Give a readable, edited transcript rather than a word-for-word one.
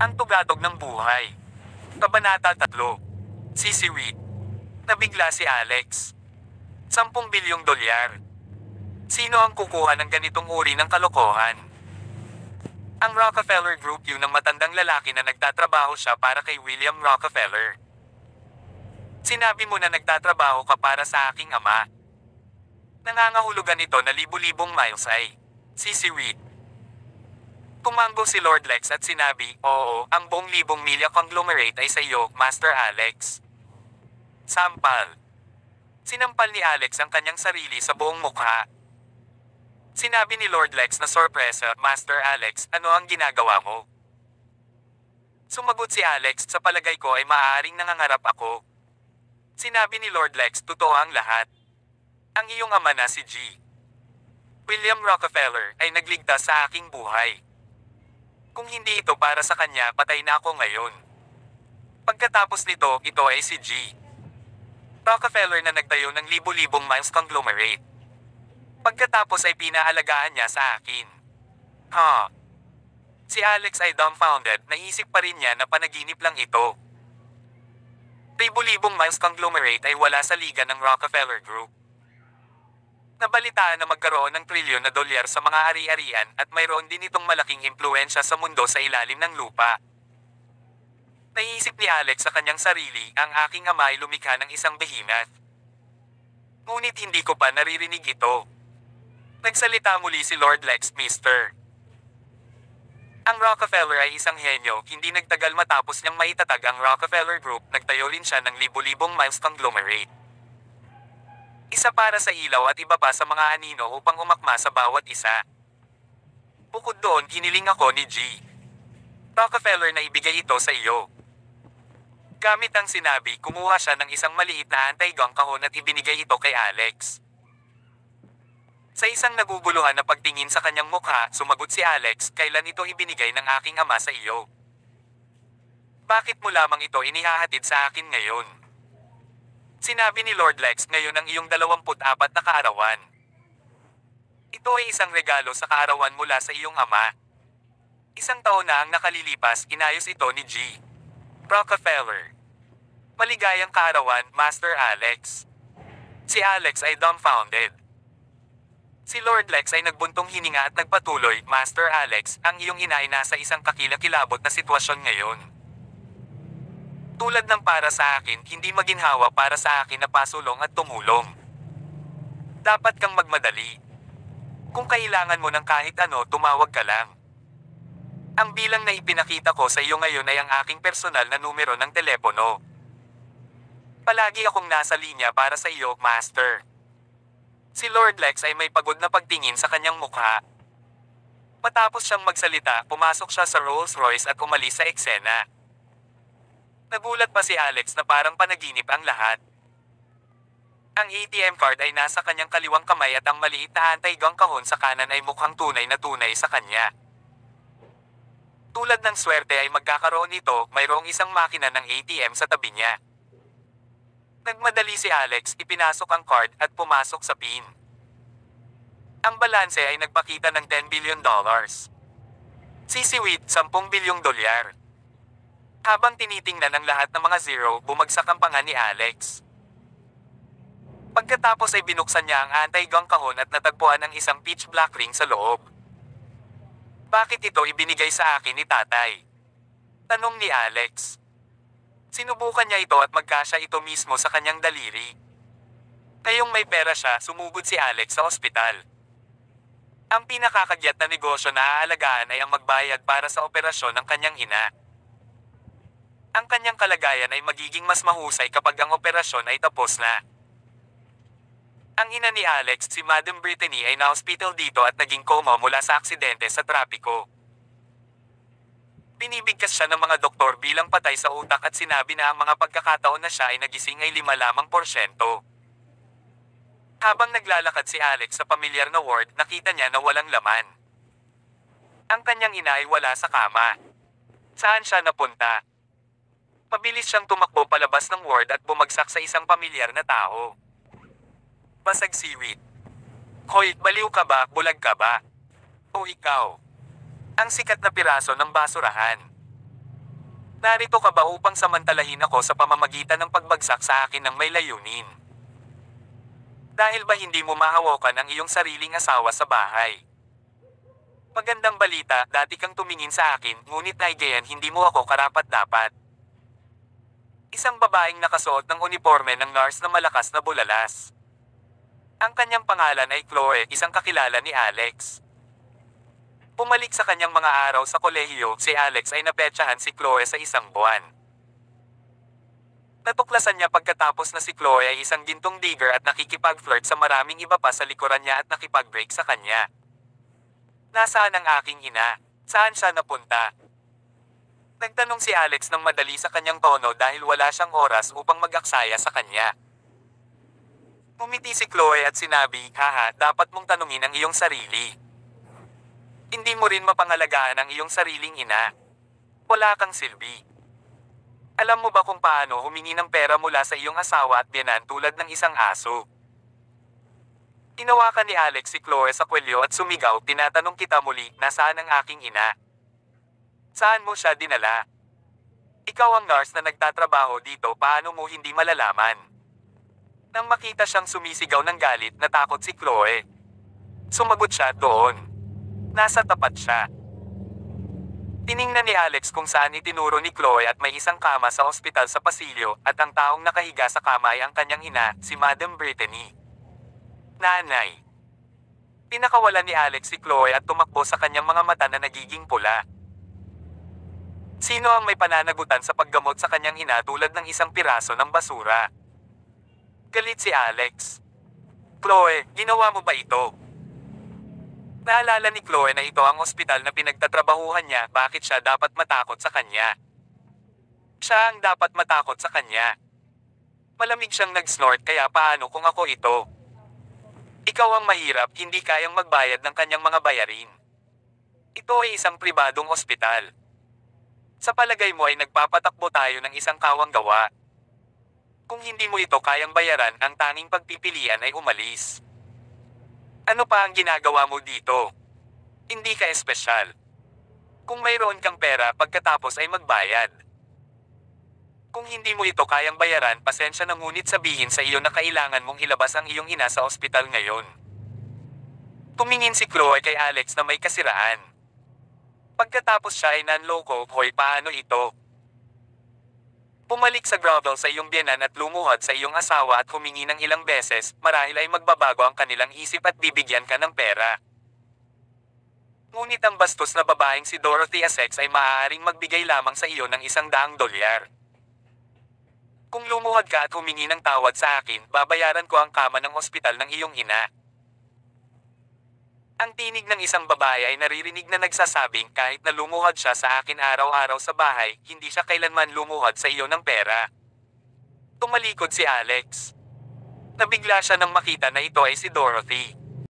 Ang tugatog ng buhay. Kabanata 3. Sisiwit. Nabigla si Alex. 10 bilyong dolyar. Sino ang kukuha ng ganitong uri ng kalokohan? Ang Rockefeller Group, yun ang matandang lalaki na nagtatrabaho siya para kay William Rockefeller. Sinabi mo na nagtatrabaho ka para sa aking ama. Nangangahulugan ito na libu-libong miles ay sisiwit. Tumango si Lord Lex at sinabi, oo, ang buong libong milya conglomerate ay sa iyo, Master Alex. Sampal. Sinampal ni Alex ang kanyang sarili sa buong mukha. Sinabi ni Lord Lex na sorpresa, Master Alex, ano ang ginagawa mo? Sumagot si Alex, sa palagay ko ay maaaring nangangarap ako. Sinabi ni Lord Lex, totoo ang lahat. Ang iyong ama na si G. William Rockefeller ay nagligtas sa aking buhay. Kung hindi ito para sa kanya, patay na ako ngayon. Pagkatapos nito, ito ay si G. Rockefeller na nagtayo ng libu-libong miles conglomerate. Pagkatapos ay pinaalagaan niya sa akin. Si Alex ay dumbfounded, naisip pa rin niya na panaginip lang ito. Libu-libong miles conglomerate ay wala sa liga ng Rockefeller Group. Nabalitaan na magkaroon ng trilyon na dolyar sa mga ari-arian at mayroon din itong malaking impluensya sa mundo sa ilalim ng lupa. Naiisip ni Alex sa kanyang sarili, ang aking ama ay lumikha ng isang behemoth. Ngunit hindi ko pa naririnig ito. Nagsalita muli si Lord Lex, Mr. Ang Rockefeller ay isang henyo, hindi nagtagal matapos niyang maitatag ang Rockefeller Group, nagtayo rin siya ng libu-libong miles conglomerate. Isa para sa ilaw at iba pa sa mga anino upang umakma sa bawat isa. Bukod doon, hiniling ako ni G. Rockefeller na ibigay ito sa iyo. Gamit ang sinabi, kumuha siya ng isang maliit na anti-gunk kahon at ibinigay ito kay Alex. Sa isang naguguluhan na pagtingin sa kanyang mukha, sumagot si Alex, kailan ito ibinigay ng aking ama sa iyo? Bakit mo lamang ito inihahatid sa akin ngayon? Sinabi ni Lord Lex, ngayon ang iyong 24 na kaarawan. Ito ay isang regalo sa kaarawan mula sa iyong ama. Isang taon na ang nakalilipas, inayos ito ni G. Rockefeller. Maligayang kaarawan, Master Alex. Si Alex ay dumbfounded. Si Lord Lex ay nagbuntong hininga at nagpatuloy, Master Alex, ang iyong ina ay nasa isang kakilakilabot na sitwasyon ngayon. Tulad ng para sa akin, hindi maginhawa para sa akin na pasulong at tumulong. Dapat kang magmadali. Kung kailangan mo ng kahit ano, tumawag ka lang. Ang bilang na ipinakita ko sa iyo ngayon ay ang aking personal na numero ng telepono. Palagi akong nasa linya para sa iyo, Master. Si Lord Lex ay may pagod na pagtingin sa kanyang mukha. Matapos siyang magsalita, pumasok siya sa Rolls Royce at umalis sa eksena. Nagulat pa si Alex na parang panaginip ang lahat. Ang ATM card ay nasa kanyang kaliwang kamay at ang maliit na anti-gunk kahon sa kanan ay mukhang tunay na tunay sa kanya. Tulad ng swerte ay magkakaroon nito, mayroong isang makina ng ATM sa tabi niya. Nagmadali si Alex, ipinasok ang card at pumasok sa PIN. Ang balanse ay nagpakita ng 10 billion dollars. Sisiwit, 10 bilyong dolyar. Habang tinitingnan ng lahat ng mga zero, bumagsak ang panga ni Alex. Pagkatapos ay binuksan niya ang anti-gunk kahon at natagpuan ang isang pitch black ring sa loob. Bakit ito ibinigay sa akin ni tatay? Tanong ni Alex. Sinubukan niya ito at magkasya ito mismo sa kanyang daliri. Ngayong may pera siya, sumugod si Alex sa ospital. Ang pinakakagyat na negosyo na aalagaan ay ang magbayad para sa operasyon ng kanyang ina. Ang kanyang kalagayan ay magiging mas mahusay kapag ang operasyon ay tapos na. Ang ina ni Alex, si Madam Brittany, ay na-hospital dito at naging coma mula sa aksidente sa trapiko. Binibigkas siya ng mga doktor bilang patay sa utak at sinabi na ang mga pagkakataon na siya ay nagising ay 5 lamang porsyento. Habang naglalakad si Alex sa pamilyar na ward, nakita niya na walang laman. Ang kanyang ina ay wala sa kama. Saan siya napunta? Mabilis siyang tumakbo palabas ng ward at bumagsak sa isang pamilyar na tao. Basag siwit. Hoy, baliw ka ba, bulag ka ba? O ikaw? Ang sikat na piraso ng basurahan. Narito ka ba upang samantalahin ako sa pamamagitan ng pagbagsak sa akin ng may layunin? Dahil ba hindi mo mahawakan ang iyong sariling asawa sa bahay? Magandang balita, dati kang tumingin sa akin, ngunit ay gayan hindi mo ako karapat-dapat. Isang babaeng nakasuot ng uniforme ng nurse na malakas na bulalas. Ang kanyang pangalan ay Chloe, isang kakilala ni Alex. Pumalik sa kanyang mga araw sa kolehiyo, si Alex ay napetsahan si Chloe sa isang buwan. Natuklasan niya pagkatapos na si Chloe ay isang gintong digger at nakikipag-flirt sa maraming iba pa sa likuran niya at nakipag-break sa kanya. Nasaan ang aking ina? Saan siya napunta? Nagtanong si Alex ng madali sa kanyang tono dahil wala siyang oras upang mag-aksaya sa kanya. Umiti si Chloe at sinabi, haha, dapat mong tanungin ang iyong sarili. Hindi mo rin mapangalagaan ang iyong sariling ina. Wala kang silbi. Alam mo ba kung paano humingi ng pera mula sa iyong asawa at biyanan tulad ng isang aso? Tinawakan ni Alex si Chloe sa kwelyo at sumigaw, tinatanong kita muli, nasaan ang aking ina? Saan mo siya dinala? Ikaw ang nurse na nagtatrabaho dito, paano mo hindi malalaman? Nang makita siyang sumisigaw ng galit, natakot si Chloe. Sumagot siya, doon. Nasa tapat siya. Tiningnan ni Alex kung saan itinuro ni Chloe at may isang kama sa ospital sa pasilyo at ang taong nakahiga sa kama ay ang kanyang ina, si Madam Brittany. Nanay. Pinakawalan ni Alex si Chloe at tumakbo sa kanyang mga mata na nagiging pula. Sino ang may pananagutan sa paggamot sa kanyang ina tulad ng isang piraso ng basura? Galit si Alex. Chloe, ginawa mo ba ito? Naalala ni Chloe na ito ang ospital na pinagtatrabahuhan niya, bakit siya dapat matakot sa kanya? Siya ang dapat matakot sa kanya. Malamig siyang nag-snort, kaya paano kung ako ito? Ikaw ang mahirap, hindi kayang magbayad ng kanyang mga bayarin. Ito ay isang pribadong ospital. Sa palagay mo ay nagpapatakbo tayo ng isang kawang gawa. Kung hindi mo ito kayang bayaran, ang tanging pagpipilian ay umalis. Ano pa ang ginagawa mo dito? Hindi ka espesyal. Kung mayroon kang pera pagkatapos ay magbayad. Kung hindi mo ito kayang bayaran, pasensya na, ngunit sabihin sa iyo na kailangan mong ilabas ang iyong ina sa ospital ngayon. Tumingin si Chloe kay Alex na may kasiraan. Pagkatapos siya ay nanloko, hoy, paano ito? Pumalik sa grovel sa iyong biyanan at lumuhad sa iyong asawa at humingi ng ilang beses, marahil ay magbabago ang kanilang isip at bibigyan ka ng pera. Ngunit ang bastos na babaeng si Dorothy Essex ay maaaring magbigay lamang sa iyo ng $100. Kung lumuhad ka at humingi ng tawad sa akin, babayaran ko ang kama ng ospital ng iyong ina. Ang tinig ng isang babae ay naririnig na nagsasabing kahit na lumuhad siya sa akin araw-araw sa bahay, hindi siya kailanman lumuhad sa iyo ng pera. Tumalikod si Alex. Nabigla siya nang makita na ito ay si Dorothy.